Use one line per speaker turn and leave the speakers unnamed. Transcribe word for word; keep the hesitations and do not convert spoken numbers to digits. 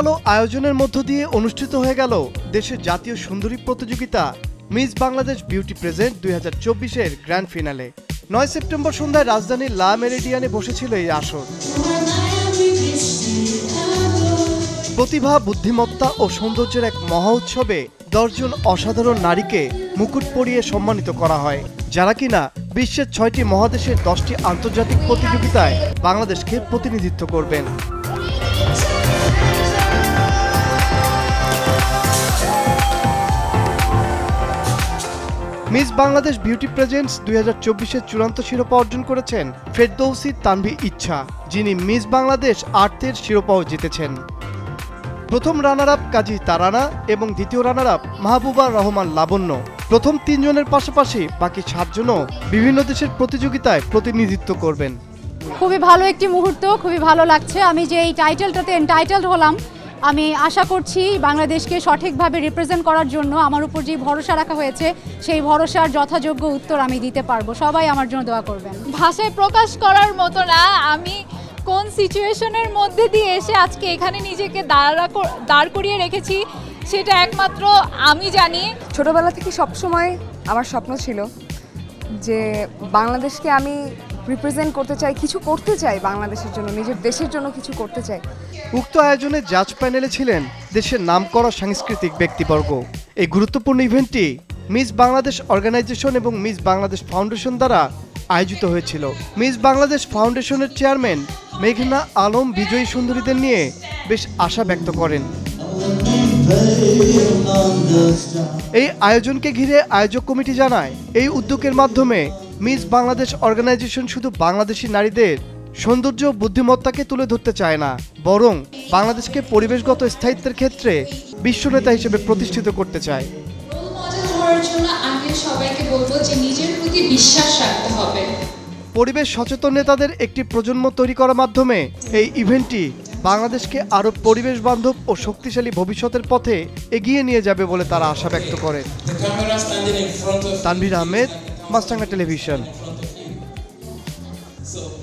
আলো আয়োজনের মধ্য দিয়ে অনুষ্ঠিত হয়ে গেল দেশের জাতীয় সুন্দরী প্রতিযোগিতা মিস বাংলাদেশ বিউটি প্রেজেন্ট দুই হাজার চব্বিশের গ্র্যান্ড ফিনালে। নয় সেপ্টেম্বর সন্ধ্যায় রাজধানীর লা মেরিডিয়ানে বসেছিল এই আসর। প্রতিভা, বুদ্ধিমত্তা ও সৌন্দর্যের এক মহা উৎসবে দশজন অসাধারণ নারীকে মুকুট পরিয়ে সম্মানিত করা হয়, যারা কিনা বিশ্বের ছয়টি মহাদেশের দশটি আন্তর্জাতিক প্রতিযোগিতায় বাংলাদেশকে প্রতিনিধিত্ব করবেন। মিস বাংলাদেশ বিউটি প্রেজেন্টস দুই হাজার চব্বিশের চূড়ান্ত শিরোপা অর্জন করেছেন ফেরদৌসী তানভি ইচ্ছা, যিনি মিস বাংলাদেশ আর্টের শিরোপাও জিতেছেন। প্রথম রানার আপ কাজী তারানা এবং দ্বিতীয় রানার আপ মাহবুবা রহমান লাবণ্য। প্রথম তিনজনের পাশাপাশি বাকি সাতজনও বিভিন্ন দেশের প্রতিযোগিতায় প্রতিনিধিত্ব করবেন।
খুবই ভালো একটি মুহূর্ত, খুবই ভালো লাগছে। আমি যে এই টাইটেলটাতে এন্টাইটেলড হলাম, আমি আশা করছি বাংলাদেশকে সঠিকভাবে রিপ্রেজেন্ট করার জন্য আমার উপর যে ভরসা রাখা হয়েছে সেই ভরসার যথাযোগ্য উত্তর আমি দিতে পারবো। সবাই আমার জন্য দোয়া করবেন।
ভাষায় প্রকাশ করার মতো না আমি কোন সিচুয়েশনের মধ্যে দিয়ে এসে আজকে এখানে নিজেকে দাঁড়া দাঁড় করিয়ে রেখেছি সেটা একমাত্র আমি জানি।
ছোটবেলা থেকে সবসময় আমার স্বপ্ন ছিল যে বাংলাদেশকে আমি রিপ্রেজেন্ট করতে চাই, কিছু করতে চাই বাংলাদেশের জন্য, নিজের দেশের জন্য কিছু করতে চাই।
উক্ত আয়োজনে জাজ প্যানেলে ছিলেন দেশের নামকরা সাংস্কৃতিক ব্যক্তিবর্গ। এই গুরুত্বপূর্ণ ইভেন্টটি মিস বাংলাদেশ অর্গানাইজেশন এবং মিস বাংলাদেশ ফাউন্ডেশন দ্বারা আয়োজিত হয়েছিল। মিস বাংলাদেশ ফাউন্ডেশনের চেয়ারম্যান মেঘনা আলম বিজয়ী সুন্দরীদের নিয়ে বেশ আশা ব্যক্ত করেন। এই আয়োজনকে ঘিরে আয়োজক কমিটি জানায়, এই উদ্যোগের মাধ্যমে মিস বাংলাদেশ অর্গানাইজেশন শুধু বাংলাদেশি নারীদের সৌন্দর্য ও বুদ্ধিমত্তাকে তুলে ধরতে চায় না, বরং বাংলাদেশকে পরিবেশগত স্থায়িত্বের ক্ষেত্রে বিশ্বনেতা হিসেবে প্রতিষ্ঠিত করতে চায়। পরিবেশ সচেতন নেতাদের একটি প্রজন্ম তৈরি করার মাধ্যমে এই ইভেন্টটি বাংলাদেশকে আরও পরিবেশ বান্ধব ও শক্তিশালী ভবিষ্যতের পথে এগিয়ে নিয়ে যাবে বলে তারা আশা ব্যক্ত করেন। তানভীর আহমেদ, মাছরাঙা টেলিভিশন।